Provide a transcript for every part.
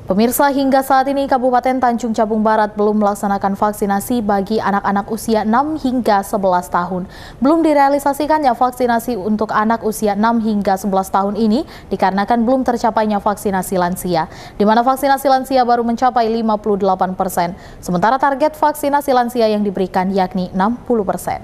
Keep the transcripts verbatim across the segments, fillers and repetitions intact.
Pemirsa, hingga saat ini Kabupaten Tanjung Jabung Barat belum melaksanakan vaksinasi bagi anak-anak usia enam hingga sebelas tahun. Belum direalisasikannya vaksinasi untuk anak usia enam hingga sebelas tahun ini dikarenakan belum tercapainya vaksinasi lansia, di mana vaksinasi lansia baru mencapai lima puluh delapan persen, sementara target vaksinasi lansia yang diberikan yakni enam puluh persen.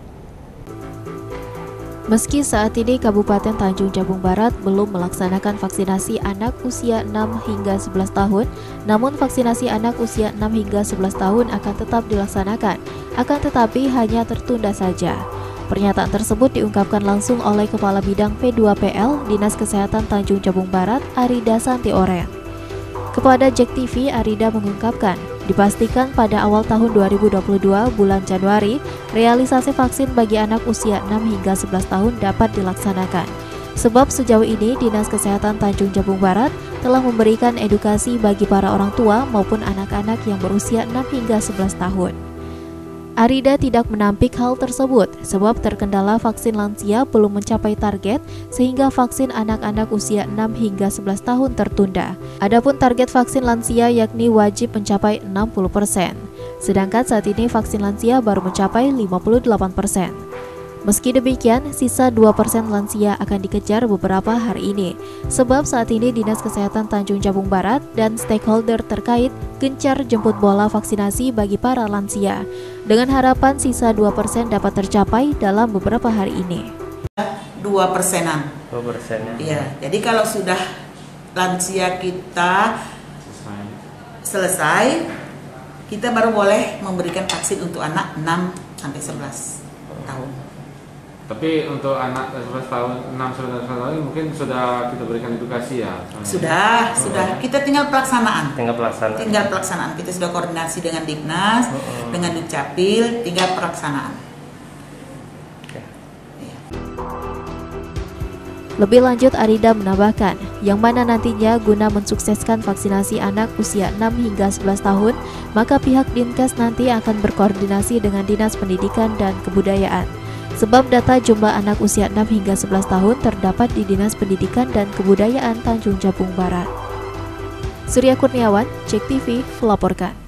Meski saat ini Kabupaten Tanjung Jabung Barat belum melaksanakan vaksinasi anak usia enam hingga sebelas tahun, namun vaksinasi anak usia enam hingga sebelas tahun akan tetap dilaksanakan, akan tetapi hanya tertunda saja. Pernyataan tersebut diungkapkan langsung oleh Kepala Bidang P dua P L Dinas Kesehatan Tanjung Jabung Barat, Arida Santi Oren. Kepada J E K T V, Arida mengungkapkan, dipastikan pada awal tahun dua ribu dua puluh dua bulan Januari, realisasi vaksin bagi anak usia enam hingga sebelas tahun dapat dilaksanakan. Sebab sejauh ini Dinas Kesehatan Tanjung Jabung Barat telah memberikan edukasi bagi para orang tua maupun anak-anak yang berusia enam hingga sebelas tahun. Arida tidak menampik hal tersebut sebab terkendala vaksin lansia belum mencapai target sehingga vaksin anak-anak usia enam hingga sebelas tahun tertunda. Adapun target vaksin lansia yakni wajib mencapai enam puluh persen. Sedangkan saat ini vaksin lansia baru mencapai lima puluh delapan persen. Meski demikian, sisa dua persen lansia akan dikejar beberapa hari ini. Sebab saat ini Dinas Kesehatan Tanjung Jabung Barat dan stakeholder terkait gencar jemput bola vaksinasi bagi para lansia. Dengan harapan sisa dua persen dapat tercapai dalam beberapa hari ini. dua persenan. dua persen. Iya, jadi kalau sudah lansia kita selesai, kita baru boleh memberikan vaksin untuk anak enam sampai sebelas tahun. Tapi untuk anak sebelas tahun, enam sampai sebelas tahun mungkin sudah kita berikan edukasi ya? Sudah, oh. sudah. Kita tinggal pelaksanaan. Tinggal pelaksanaan. Tinggal pelaksanaan. Kita sudah koordinasi dengan Dignas, oh, oh. dengan Dukcapil, tinggal pelaksanaan. Okay. Ya. Lebih lanjut, Arida menambahkan, yang mana nantinya guna mensukseskan vaksinasi anak usia enam hingga sebelas tahun, maka pihak Dinkes nanti akan berkoordinasi dengan Dinas Pendidikan dan Kebudayaan. Sebab data jumlah anak usia enam hingga sebelas tahun terdapat di Dinas Pendidikan dan Kebudayaan Tanjung Jabung Barat. Surya Kurniawan, J E K T V, melaporkan.